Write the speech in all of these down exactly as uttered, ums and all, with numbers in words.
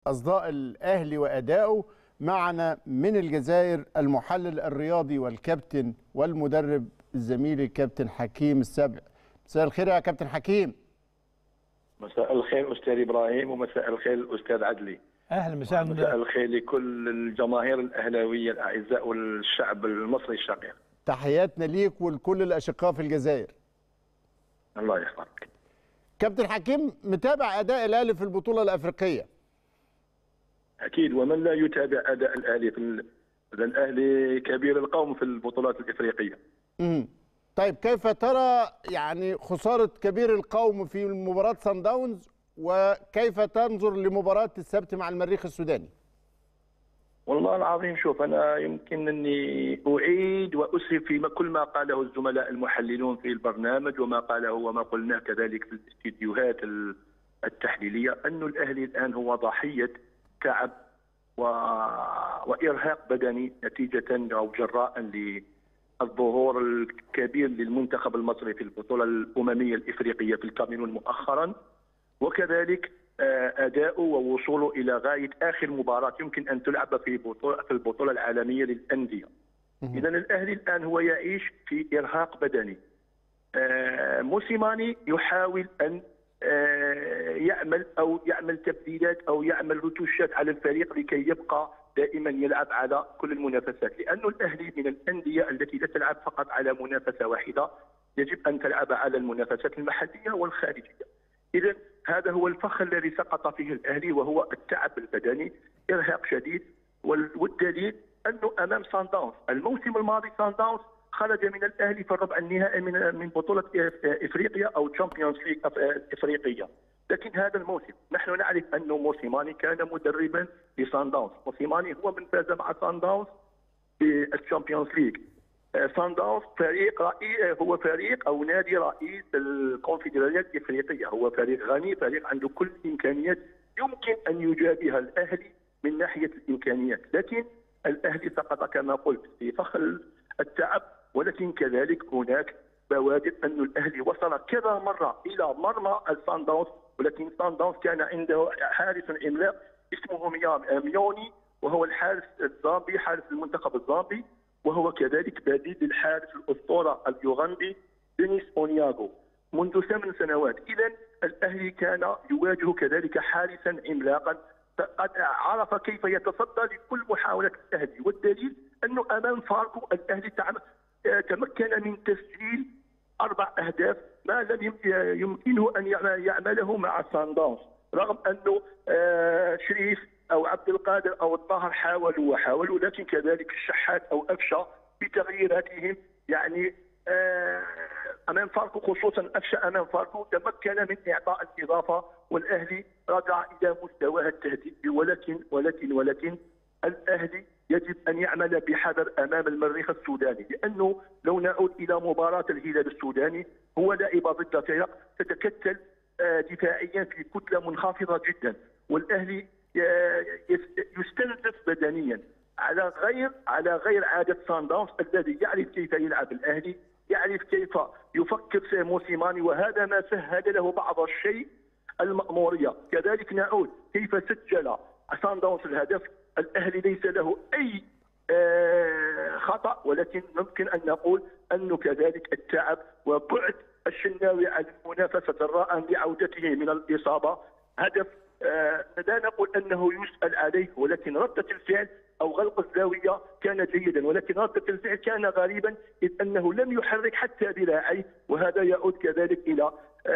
أصداء الأهلي وأدائه. معنا من الجزائر المحلل الرياضي والكابتن والمدرب الزميل الكابتن حكيم السبع. مساء الخير يا كابتن حكيم. مساء الخير أستاذ إبراهيم، ومساء الخير الأستاذ عدلي. أهلا مساء مساء الخير لكل الجماهير الأهلاوية الأعزاء والشعب المصري الشقيق. تحياتنا ليك ولكل الأشقاء في الجزائر. الله يحفظك. كابتن حكيم، متابع أداء الأهلي في البطولة الأفريقية؟ أكيد، ومن لا يتابع أداء الأهلي في ال... الأهلي كبير القوم في البطولات الإفريقية. امم طيب، كيف ترى يعني خسارة كبير القوم في مباراة صن داونز، وكيف تنظر لمباراة السبت مع المريخ السوداني؟ والله العظيم، شوف، أنا يمكن أني أعيد وأسهب في كل ما قاله الزملاء المحللون في البرنامج، وما قاله وما قلناه كذلك في الاستديوهات التحليلية، أن الأهلي الآن هو ضحية تعب و... وإرهاق بدني نتيجة أو جراء للظهور الكبير للمنتخب المصري في البطولة الأممية الإفريقية في الكاميرون مؤخرا، وكذلك أداؤه ووصوله إلى غاية آخر مباراة يمكن أن تلعب في بطولة في البطولة العالمية للأندية. إذا الأهلي الآن هو يعيش في إرهاق بدني. موسيماني يحاول أن يعمل أو يعمل تبديلات أو يعمل رتوشات على الفريق لكي يبقى دائما يلعب على كل المنافسات، لأن الأهلي من الأندية التي لا تلعب فقط على منافسة واحدة، يجب أن تلعب على المنافسات المحلية والخارجية. إذا هذا هو الفخ الذي سقط فيه الأهلي، وهو التعب البدني، إرهاق شديد. والدليل أنه أمام صن داونز الموسم الماضي صن داونز خرج من الأهلي في الربع النهائي من من بطولة إفريقيا أو تشامبيونز ليج إفريقية. لكن هذا الموسم نحن نعرف أنه موسيماني كان مدربا لصن داونز. موسيماني هو من فاز مع صن داونز بالتشامبيونز ليج. صن داونز فريق رئيس، هو فريق أو نادي رئيس الكونفدرالية الإفريقية، هو فريق غني، فريق عنده كل الإمكانيات يمكن أن يجابه الأهلي من ناحية الإمكانيات، لكن الأهلي سقط كما قلت في فخ التعب. ولكن كذلك هناك بوادر أن الأهلي وصل كذا مرة إلى مرمى الصن داونز، ولكن صن داونز كان عنده حارس عملاق اسمه ميوني، وهو الحارس الزامبي، حارس المنتخب الزامبي، وهو كذلك بديل للحارس الأسطورة اليوغندي دينيس أونياغو منذ ثمان سنوات. إذا الأهلي كان يواجه كذلك حارسا عملاقا، فقد عرف كيف يتصدى لكل محاولة الأهلي. والدليل أنه أمام فاركو الأهلي تمكن من تسجيل أربع أهداف، ما لم يمكنه أن يعمله مع صن داونز، رغم أنه شريف أو عبد القادر أو الطاهر حاولوا وحاولوا، لكن كذلك الشحات أو أفشة بتغييراتهم يعني أمام فاركو، خصوصا أفشة أمام فاركو تمكن من إعطاء الإضافة، والأهلي رجع إلى مستواه التهديفي. ولكن ولكن ولكن الأهلي يجب أن يعمل بحذر أمام المريخ السوداني، لأنه لو نعود إلى مباراة الهلال السوداني، هو لعب ضد فرق تتكتل دفاعيا في كتلة منخفضة جدا، والأهلي يستنزف بدنيا على غير على غير عادة صن داونز الذي يعرف كيف يلعب الأهلي، يعرف كيف يفكر في موسيماني، وهذا ما سهل له بعض الشيء المأمورية. كذلك نعود كيف سجل صن داونز الهدف. الأهلي ليس له أي خطأ، ولكن ممكن أن نقول أنه كذلك التعب وبعد الشناوي عن المنافسة جراء لعودته من الإصابة. هدف لا نقول أنه يسأل عليه، ولكن ردة الفعل أو غلق الزاوية كان جيدا، ولكن ردة الفعل كان غريبا، إذ أنه لم يحرك حتى ذراعيه، وهذا يعود كذلك إلى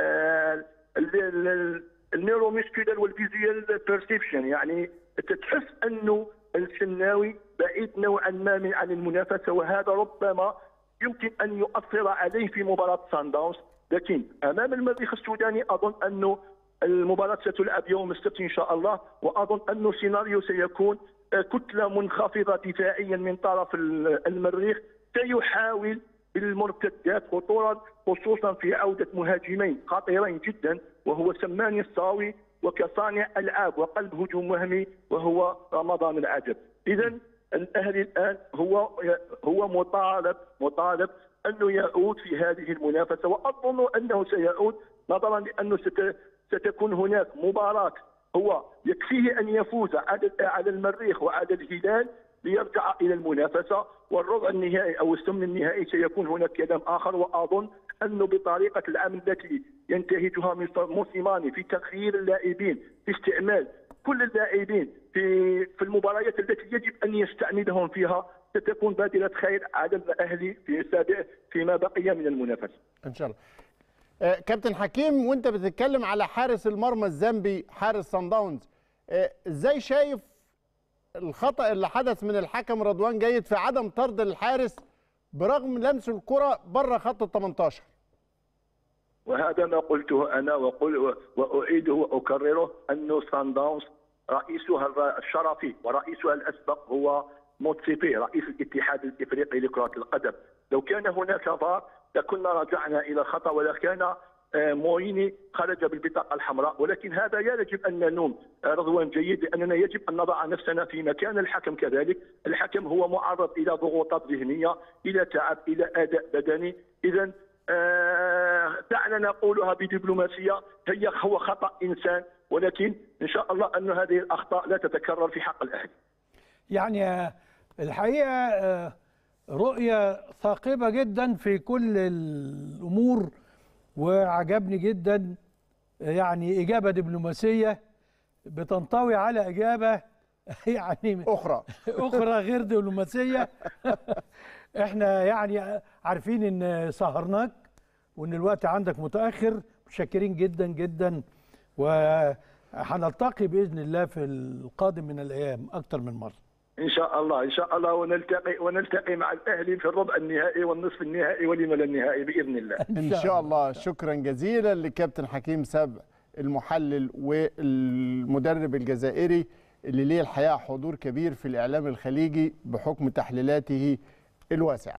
النيوروميسكولار والفيزيال بيرسيبشن، يعني تحس أنه الشناوي بعيد نوعا ما من عن المنافسة، وهذا ربما يمكن أن يؤثر عليه في مباراة صن داونز. لكن أمام المريخ السوداني أظن أنه المباراة ستلعب يوم السبت إن شاء الله، وأظن أنه سيناريو سيكون كتلة منخفضة دفاعيا من طرف المريخ، سيحاول بالمرتدات خطورا، خصوصا في عودة مهاجمين خطيرين جدا، وهو سماني الصاوي وكصانع ألعاب وقلب هجوم وهمي وهو رمضان العجب. إذا الأهلي الآن هو هو مطالب مطالب أنه يعود في هذه المنافسة، وأظن أنه سيعود نظرا لأنه ستكون هناك مباراة هو يكفيه ان يفوز على على المريخ وعلى الهلال ليرجع الى المنافسه، والربع النهائي او الثمن النهائي سيكون هناك كلام اخر. واظن انه بطريقه العمل التي ينتهجها موسيماني في تغيير اللاعبين، في استعمال كل اللاعبين في في المباريات التي يجب ان يستعملهم فيها، ستكون بادره خير على الاهلي في سابع فيما بقي من المنافسه. ان شاء الله. آه كابتن حكيم، وانت بتتكلم على حارس المرمى الزامبي حارس صن داونز، آه ازاي شايف الخطأ اللي حدث من الحكم رضوان جيد في عدم طرد الحارس برغم لمس الكرة بره خط ال ثمانية عشر؟ وهذا ما قلته انا وقل واعيده واكرره، انه صن داونز رئيسها الشرفي ورئيسها الاسبق هو موتسيبي رئيس الاتحاد الافريقي لكرة القدم. لو كان هناك فار لكنا رجعنا الى الخطأ ولكان مويني خرج بالبطاقه الحمراء، ولكن هذا يجب ان نلوم رضوان جيد، لاننا يجب ان نضع نفسنا في مكان الحكم كذلك. الحكم هو معرض الى ضغوطات ذهنيه، الى تعب، الى اداء بدني. اذا آه دعنا نقولها بدبلوماسيه، هي هو خطا انسان، ولكن ان شاء الله ان هذه الاخطاء لا تتكرر في حق الاهلي. يعني الحقيقه رؤيه ثاقبه جدا في كل الامور، وعجبني جدا يعني إجابة دبلوماسية بتنطوي على إجابة يعني أخرى أخرى غير دبلوماسية. إحنا يعني عارفين إن سهرناك وإن الوقت عندك متأخر، متشكرين جدا جدا، وهنلتقي بإذن الله في القادم من الأيام أكثر من مرة ان شاء الله. ان شاء الله ونلتقي ونلتقي مع الاهلي في الربع النهائي والنصف النهائي ولما لا النهائي باذن الله. ان شاء الله. شكرا جزيلا لكابتن حكيم سبع المحلل والمدرب الجزائري اللي ليه الحقيقه حضور كبير في الاعلام الخليجي بحكم تحليلاته الواسعه.